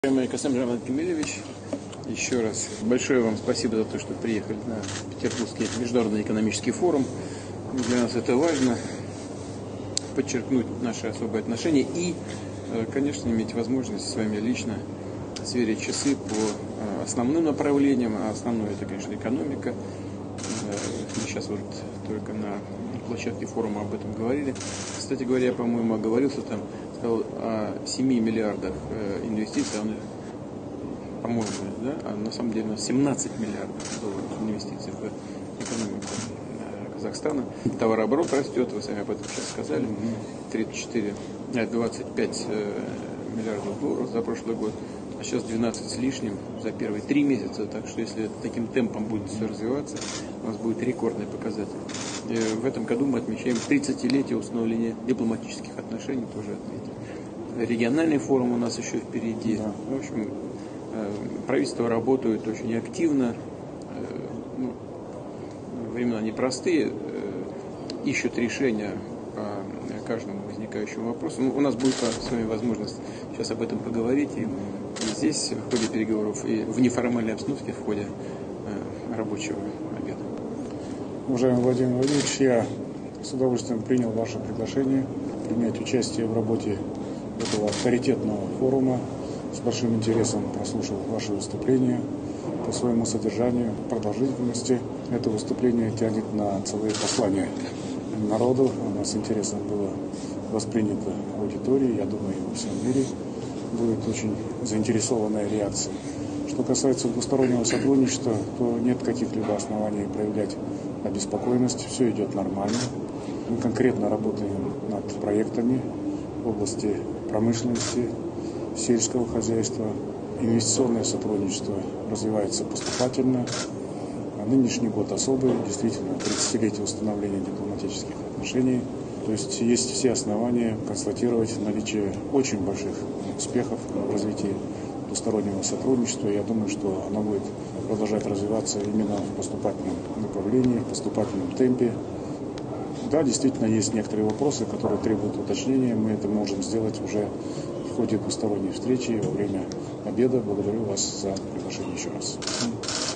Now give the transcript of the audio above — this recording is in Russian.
Уважаемый Касым Камилевич, еще раз большое вам спасибо за то, что приехали на Петербургский международный экономический форум. Для нас это важно, подчеркнуть наши особые отношения и, конечно, иметь возможность с вами лично сверить часы по основным направлениям. А основное это, конечно, экономика. Мы сейчас вот только на площадке форума об этом говорили. Кстати говоря, я, по-моему, оговорился там, сказал о 7 миллиардах инвестиций, по-моему, да? А на самом деле у нас 17 миллиардов долларов инвестиций в экономику Казахстана. Товарооборот растет, вы сами об этом сейчас сказали, 25 миллиардов долларов за прошлый год, а сейчас 12 с лишним за первые 3 месяца. Так что если таким темпом будет все развиваться, у нас будет рекордный показатель. И в этом году мы отмечаем 30-летие установления дипломатических отношений, тоже отметим. Региональный форум у нас еще впереди. Да. В общем, правительство работает очень активно. Времена непростые, ищут решения по каждому возникающему вопросу. У нас будет с вами возможность сейчас об этом поговорить и здесь, в ходе переговоров, и в неформальной обстановке, в ходе рабочего обеда. Уважаемый Владимир Владимирович, я с удовольствием принял ваше приглашение принять участие в работе этого авторитетного форума. С большим интересом прослушал ваше выступление. По своему содержанию, продолжительности это выступление тянет на целые послания народу. Оно с интересом было воспринято аудиторией. Я думаю, и во всем мире будет очень заинтересованная реакция. Что касается двустороннего сотрудничества, то нет каких-либо оснований проявлять обеспокоенность. Все идет нормально. Мы конкретно работаем над проектами в области промышленности, сельского хозяйства. Инвестиционное сотрудничество развивается поступательно. А нынешний год особый, действительно, 30-летие установления дипломатических отношений. То есть есть все основания констатировать наличие очень больших успехов в развитии двустороннего сотрудничества. Я думаю, что оно будет продолжать развиваться именно в поступательном направлении, в поступательном темпе. Да, действительно, есть некоторые вопросы, которые требуют уточнения. Мы это можем сделать уже в ходе двусторонней встречи во время обеда. Благодарю вас за приглашение еще раз.